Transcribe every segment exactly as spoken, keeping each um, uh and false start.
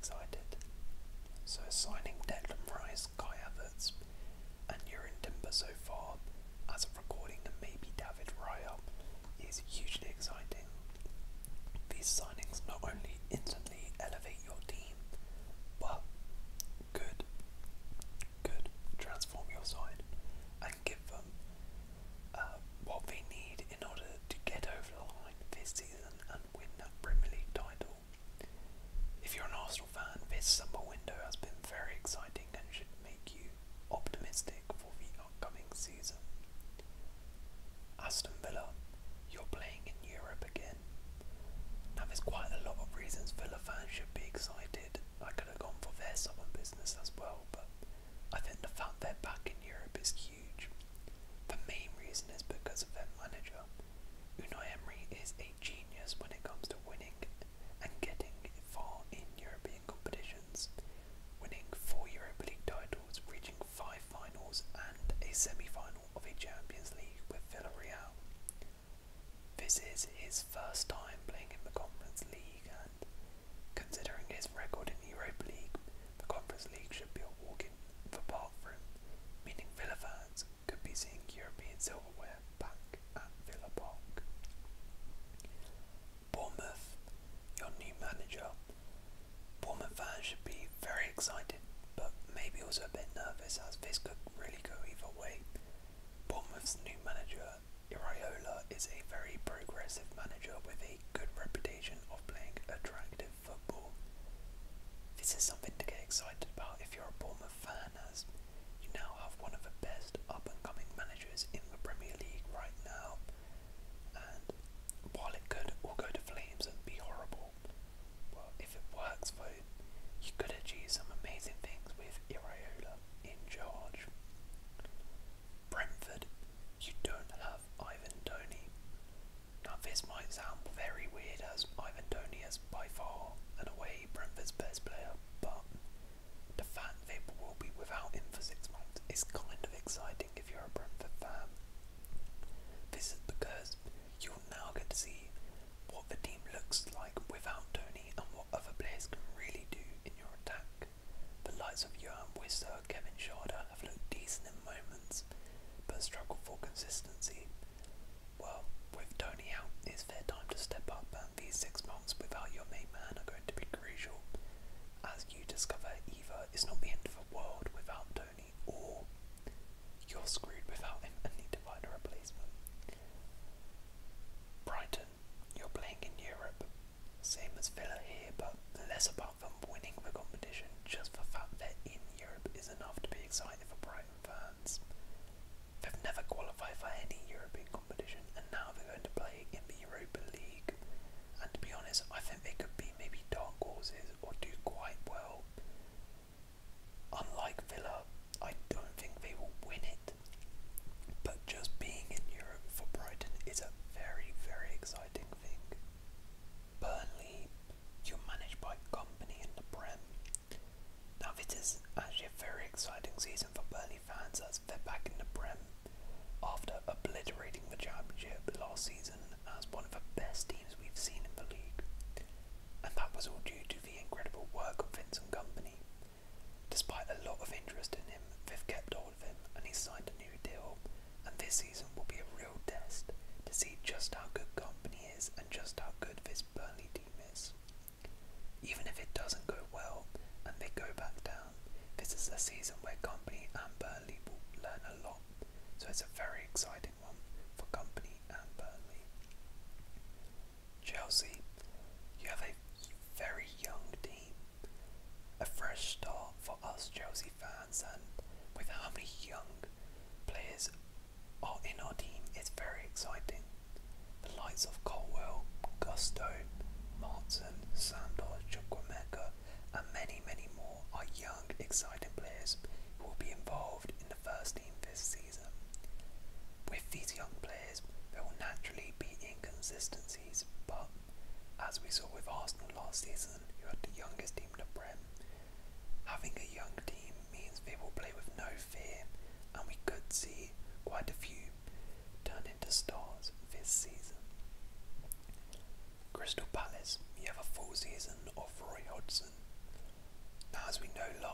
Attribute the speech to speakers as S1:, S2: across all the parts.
S1: excited. So signing Declan Rice, Kai Havertz, and Jurgen Timber so far, as of recording, and maybe David Raya, is hugely exciting. These signings not only instantly elevate your team, but could, could transform your side and give them uh, what they need in order to get over the line this season and win that Premier League title. If you're an Arsenal fan, this summer window has been very exciting and should make you optimistic for the upcoming season. Aston Villa, you're playing in Europe again. Now there's quite a lot of reasons Villa fans should be excited. I could have gone for their summer business as well, but I think the fact they're back in Europe is huge. The main reason is because of their manager. Unai Emery is a genius when it comes to winning and getting far in European competitions, winning four Europa League titles, reaching five finals and a semi-final of a Champions League with Villarreal. This is his first time playing in the Conference League, and considering his record in the Europa League, the Conference League should be a walk in the park for him, meaning Villa fans could be seeing European silverware back at Villa Park. Bournemouth, your new manager. Bournemouth fans should be very excited, but maybe also a bit nervous, as this could really go either way. Bournemouth's new manager, Iraola, is a very progressive manager with a good reputation of playing attractive football. This is something to get excited about if you're a Bournemouth fan, as you now have one of the best up-and-coming managers in the Premier League right now, and while it could all go to flames and be horrible, well, if it works though, you could achieve some amazing things with Iraola in charge. Brentford, you don't have Ivan Toney. Now this might sound very weird, as Ivan Toney is by far and away Brentford's best player, but the fact they will be without him for six months is kind of exciting if you're a Brentford fan. This is because you'll now get to see what the team looks like without Toney and what other players can really do in your attack. The likes of Johan Wisser, Kevin Schade have looked decent in moments, but struggle for consistency. Well, with Toney out, it's their time to step up, and these six months without your main man are going to be crucial, as you discover either it's not the end of the world without Toney, or you're screwed without him and need to find a replacement. Brighton, you're playing in Europe. Same as Villa here, but less about them winning the competition. Just the fact they're in Europe is enough to be excited for Brighton fans. They've never qualified for any European competition, and now they're going to play in the Europa League. And to be honest, I think they could be maybe dark horses or do quite well. Unlike Villa, I don't think they will win it, but just being in Europe for Brighton is a very, very exciting thing. Burnley, you're managed by Company in the Prem. Now this is actually a very exciting season for Burnley fans, as they're back in the Prem after obliterating the Championship last season as one of the best teams we've seen in the league. And that was all due to the incredible work of Vincent Kompany. Despite a lot of interest in him, they've kept hold of him and he's signed a new deal, and this season will be a real test to see just how good Kompany is and just how good this Burnley team is. Even if it doesn't go well and they go back down, this is a season where Kompany and Burnley will learn a lot, so it's a very exciting one for Kompany and Burnley. Chelsea, you have a very young team, a fresh start for us Chelsea fans, and with how many young players are in our team, it's very exciting. The likes of Colwell, Gusto, Martin, Santos, Chukwuemeka, and many, many more are young, exciting players who will be involved in the first team this season. With these young players, there will naturally be inconsistencies, but as we saw with Arsenal last season, who had the youngest team in the Prem, having a young team means they will play with no fear, and we could see quite a few turn into stars this season. Crystal Palace, you have a full season of Roy Hodgson.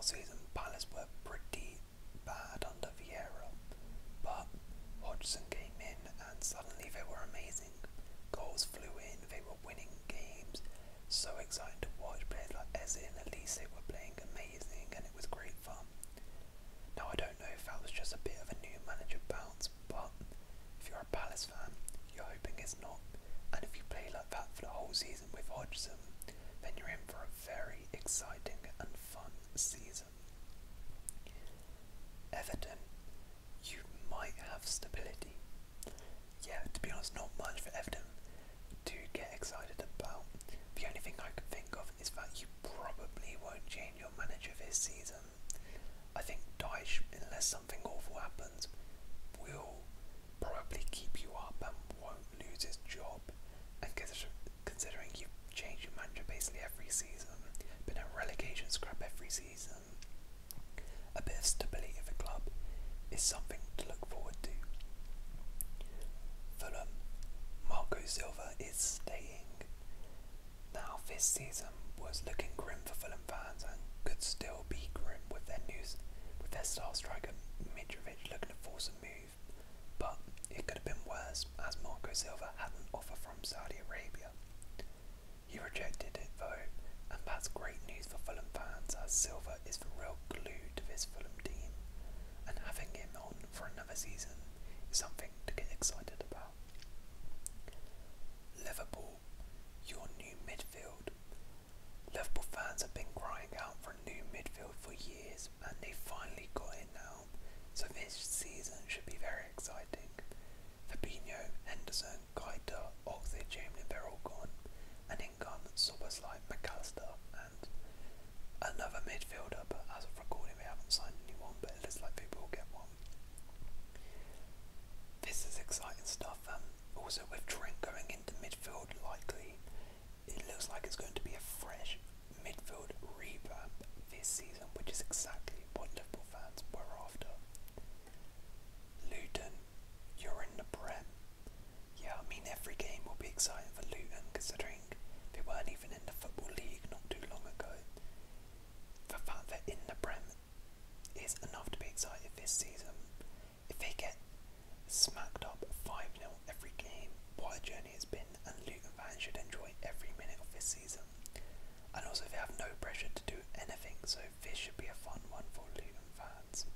S1: last season, Palace were pretty bad under Vieira, but Hodgson came in and suddenly they were amazing. Goals flew in, they were winning games. So exciting to watch. Players like Eze and Elise were playing amazing, and it was great fun. Now I don't know if that was just a bit of a new manager bounce, but if you're a Palace fan, you're hoping it's not. And if you play like that for the whole season with Hodgson, then you're in for a very exciting and fun season. Everton, you might have stability. Yeah, to be honest, not much for Everton to get excited about. The only thing I can think of is that you probably won't change your manager this season. I think Dyche, unless something awful happens, will probably keep you up and won't lose his job. And considering you've changed your manager basically every season, been a relegation scrap every season, a bit of stability of the club is something to look forward to. Fulham, Marco Silva is staying. Now this season was looking grim for Fulham fans and could still be grim with their news, with their star striker Mitrovic looking to force a move, but it could have been worse as Marco Silva had an offer from Saudi Arabia. He rejected it though, and that's great news for Fulham fans as Silva is the real glue to this Fulham team, and having him on for another season is something to get excited about. Liverpool, your new midfield. Liverpool fans have been crying out for a new midfield for years, and they finally got it now, so this season should be very exciting. Fabinho, Henderson, Keita, Oxlade-Chamberlain, they're all gone, and in come Szoboszlai, McAllister, and another midfielder, but as of recording we haven't signed anyone, but it looks like they will get one. This is exciting stuff, and also with Trent going into midfield likely, it looks like it's going to be a fresh midfield revamp this season, which is exactly what Liverpool fans were after. Luton, you're in the Prem. Yeah, I mean every game will be exciting for Luton considering they weren't even in the Football League not too long ago. The fact they're in the Prem is enough to be excited this season. If they get smacked up five nil every game, what a journey it's been, and Luton fans should enjoy every minute of this season. And also they have no pressure to do anything, so this should be a fun one for Luton fans.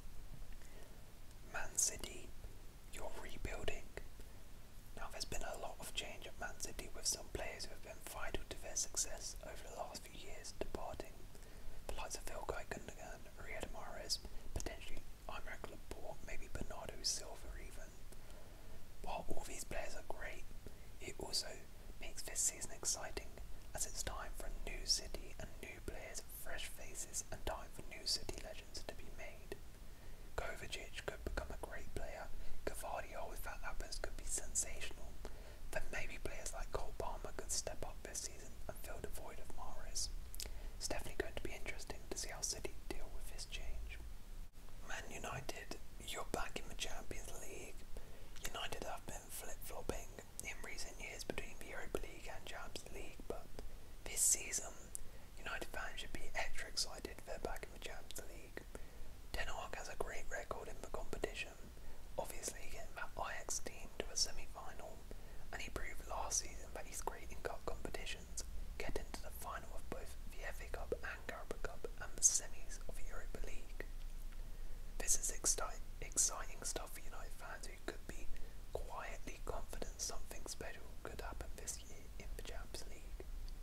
S1: Man City, you're rebuilding. Now there's been a lot of change at Man City with some players who have been vital to their success over the last few years departing. The likes of Ilkay Gundogan, Riyad Mahrez, potentially Aymeric Laporte, maybe Bernardo Silva even. While all these players are great, it also makes this season exciting as it's time for a new city and new players, fresh faces, and time for new city legends to be made. Kovacic could become a great player. Gvardiol, if that happens, could be sensational. Then maybe players like Cole Palmer could step up this season and fill the void of Mahrez. It's definitely going to be interesting to see how City deal with this change. Man United, you're back in the Champions League. United have been flip-flopping in recent years between the Europa League and Champions League, but this season, United fans should be extra excited they're back in the Champions League. Ten Hag has a great record in the competition, obviously getting that Ajax team to a semi-final, and he proved last season that he's great in cup competitions, getting to the final of both the F A Cup and Carabao Cup and the semis of the Europa League. This is exci exciting stuff for United fans who could be quietly confident something special could happen this year in the Champions League.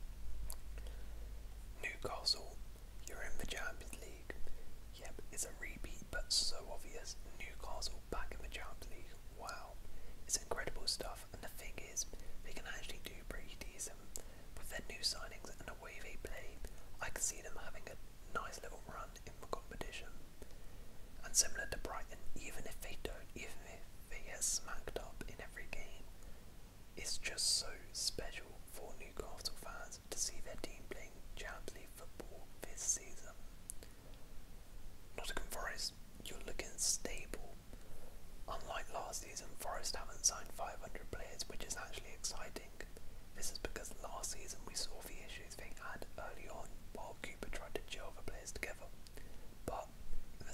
S1: Newcastle, you're in the Champions League. Yep, it's a repeat but so obvious. Newcastle back in the Champions League. Wow, it's incredible stuff, and the thing is, they can actually do pretty decent with their new signings and the way they play. I can see them having a nice little run in the competition. And similar to Brighton, even if they don't, even if they get smacked up in every game, it's just so special for Newcastle fans to see their team playing Champions League football this season. Nottingham Forest, you're looking stable. Unlike last season, Forest haven't signed five hundred players, which is actually exciting. This is because last season we saw the issues they had early on while Cooper tried to gel the players together.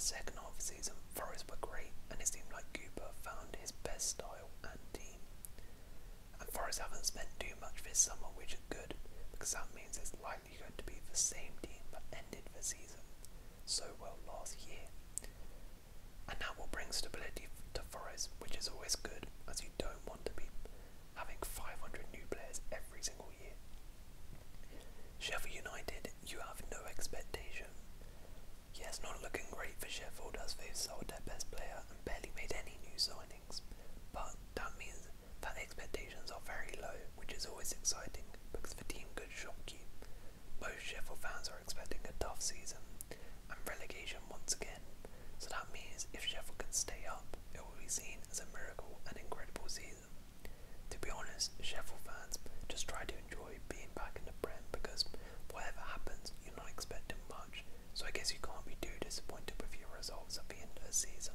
S1: second half of the season, Forest were great, and it seemed like Cooper found his best style and team. And Forest haven't spent too much this summer, which is good, because that means it's likely going to be the same team that ended the season so well last year. And that will bring stability to Forest, which is always good, as you don't want to be having five hundred new players every single year. Sheffield United, you have no expectation. Yes, not looking great for Sheffield as they've sold their best player and barely made any new signings, but that means that expectations are very low, which is always exciting because the team could shock you. Most Sheffield fans are expecting a tough season and relegation once again, so that means if Sheffield can stay up, it will be seen as a miracle and incredible season. To be honest, Sheffield fans, just try to enjoy being back in the Prem because whatever happens, you're not expecting much, so I guess you can't be too disappointed with your results at the end of the season.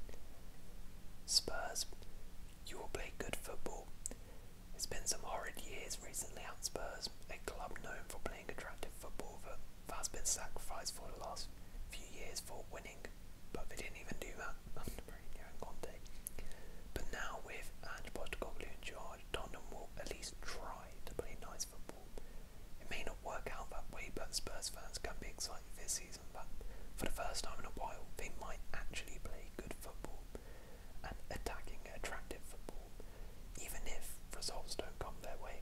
S1: Spurs, you will play good football. It's been some horrid years recently at Spurs, a club known for playing attractive football that has been sacrificed for the last few years for winning, but they didn't even do that under Mourinho and Conte. But now with Ange Postecoglou in charge, Tottenham will at least try to play nice football. It may not work out that way, but Spurs fans can be excited this season that for the first time in a while they might actually play good football and attacking attractive football, even if results don't come their way.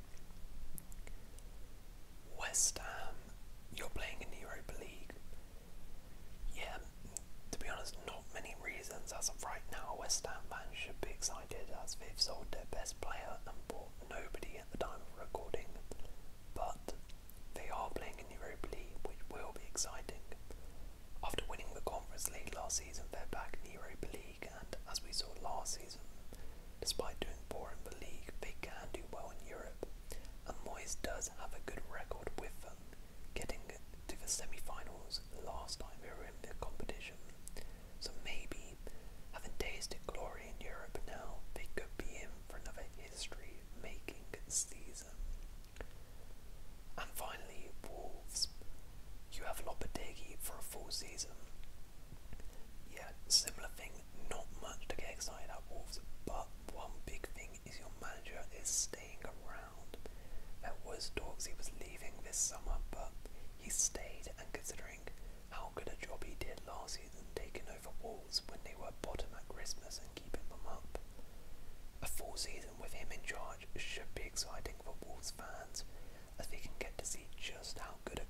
S1: West Ham, you're playing in the Europa League. Yeah, to be honest, not many reasons as of right now. West Ham fans should be excited as they've sold their best player and bought nobody at the time of recording, but they are playing in the Europa League, which will be exciting. After winning the Conference League last season, they're back in the Europa League, and as we saw last season, despite doing poor in the league, they can do well in Europe, and Moyes does have a good record with them, getting to the semi-finals last time they were in the competition. So maybe, having tasted glory in Europe now, they could be in for another history-making season. And finally, Wolves. You have Lopetegui for a full season. Yeah, similar thing, not much to get excited at Wolves, but one big thing is your manager is staying around. There was talks he was leaving this summer, but he stayed, and considering how good a job he did last season taking over Wolves when they were bottom at Christmas and keeping them up, a full season with him in charge should be exciting for Wolves fans, as they can get to see just how good